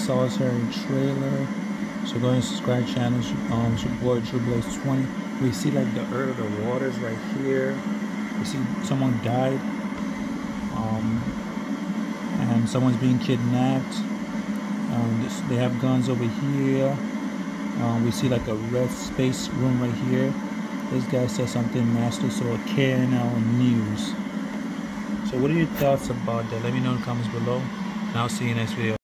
Sauce here in Trailerrr. So go ahead and subscribe channel. Support Blaze 20. We see like the earth of the waters right here. We see someone died. And someone's being kidnapped. They have guns over here. We see like a red space room right here. This guy says something nasty, so a KNL News. So what are your thoughts about that? Let me know in the comments below, and I'll see you next video.